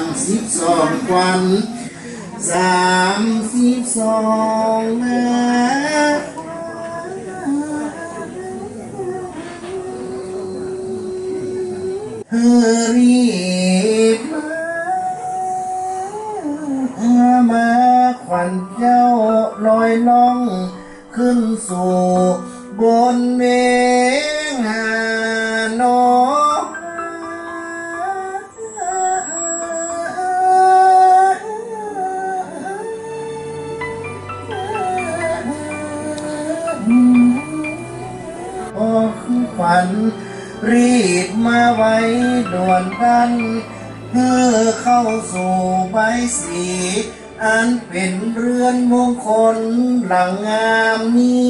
32 วัน32นะรีบมาขวัญเจ้าลอยล่องขึ้นสู่บนเวงหานอคือขวัญรีบมาไว้ด่วนกันเพื่อเข้าสู่ใบสีอันเป็นเรือนมงคลหลังงามนี้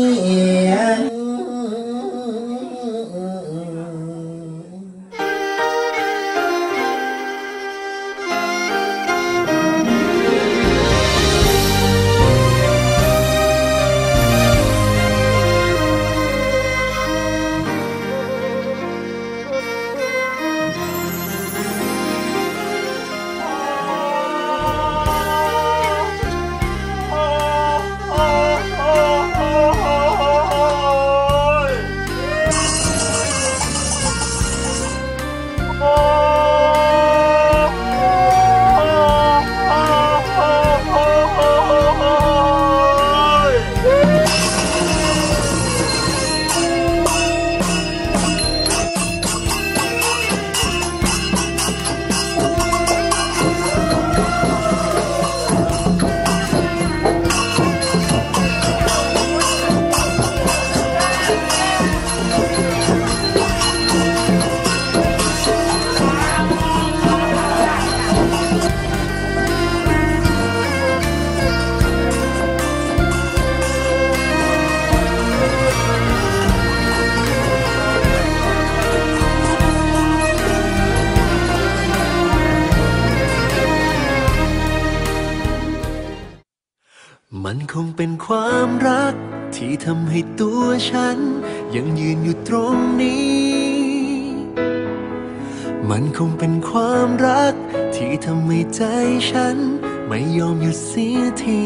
มันคงเป็นความรักที่ทำให้ตัวฉันยังยืนอยู่ตรงนี้มันคงเป็นความรักที่ทำให้ใจฉันไม่ยอมหยุดเสียที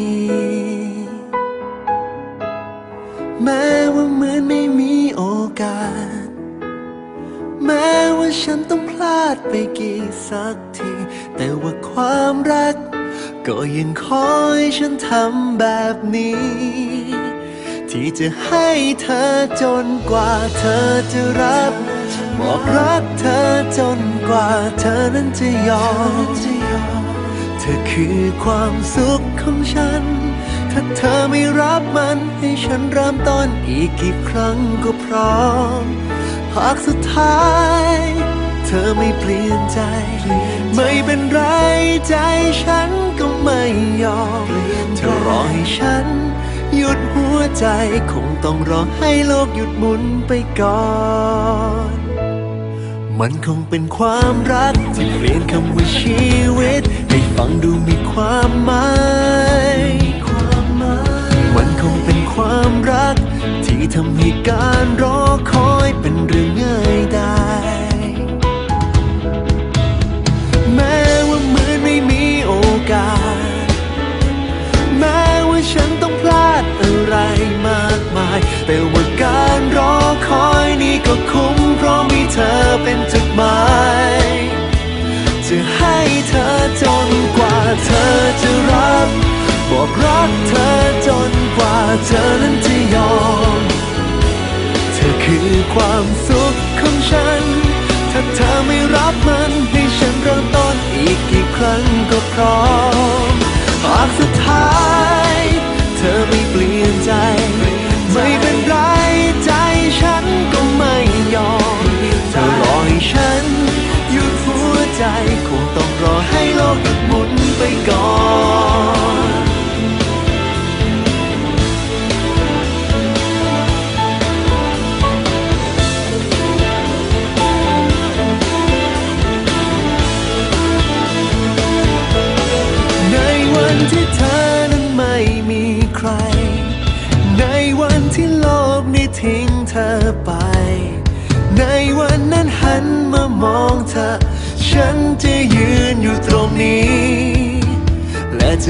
แม้ว่าเหมือนไม่มีโอกาสแม้ว่าฉันต้องพลาดไปกี่สักทีแต่ว่าความรักก็ยังคอยฉันทำแบบนี้ที่จะให้เธอจนกว่าเธอจะรับบอกรักเธอจนกว่าเธอนั้นจะยอมเธอคือความสุขของฉันถ้าเธอไม่รับมันให้ฉันเริ่มต้นอีกกี่ครั้งก็พร้อมหากสุดท้ายเธอไม่เปลี่ยนใจไม่เป็นไรใจฉันก็ไม่ยอมเธอรอให้ฉันหยุดหัวใจคงต้องรอให้โลกหยุดหมุนไปก่อนมันคงเป็นความรักที่เปลี่ยนคำว่าชีวิตให้ฟังดูมีความหมายมันคงเป็นความรักที่ทำให้การรอคอยเป็นเรื่องง่ายได้แม้ว่าเหมือนไม่มีโอกาสแม้ว่าฉันต้องพลาดอะไรมากมายแต่ว่าการรอคอยนี้ก็คุ้มเพราะมีเธอเป็นจุดหมายจะให้เธอจนกว่าเธอจะรับบอกรักเธอจนกว่าเธอนั้นจะยอมเธอคือความสุขของฉันถ้าเธอไม่รับมันให้ฉันเริ่มต้นอีกกี่ครั้งก็พร้อมหากสุดท้ายเธอไม่เปลี่ยนใจไม่เป็นไรใจฉันก็ไม่ยอมเธอรอให้ฉันหยุดหัวใจคงต้องรอให้โลกหยุดหมุนไปก่อนแ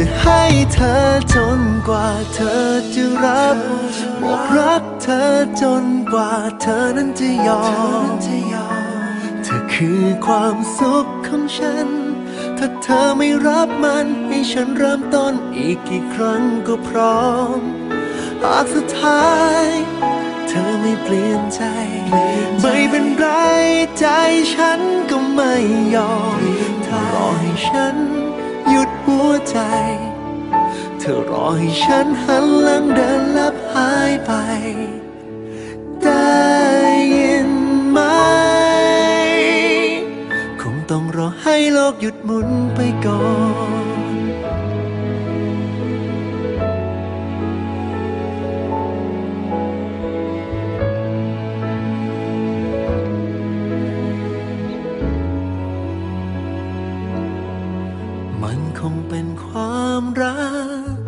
ให้เธอจนกว่าเธอจะรับบอกรักเธอจนกว่าเธอนั้นจะยอมเธอคือความสุขของฉันถ้าเธอไม่รับมันให้ฉันเริ่มต้นอีกกี่ครั้งก็พร้อมหากสุดท้ายเธอไม่เปลี่ยนใจไม่เป็นไรใจฉันก็ไม่ยอมเธอรอให้ฉันหยุดหัวใจเธอรอให้ฉันหันหลังเดินลับหายไปได้ยินไหมคงต้องรอให้โลกหยุดหมุนไปก่อนมันคงเป็นความรัก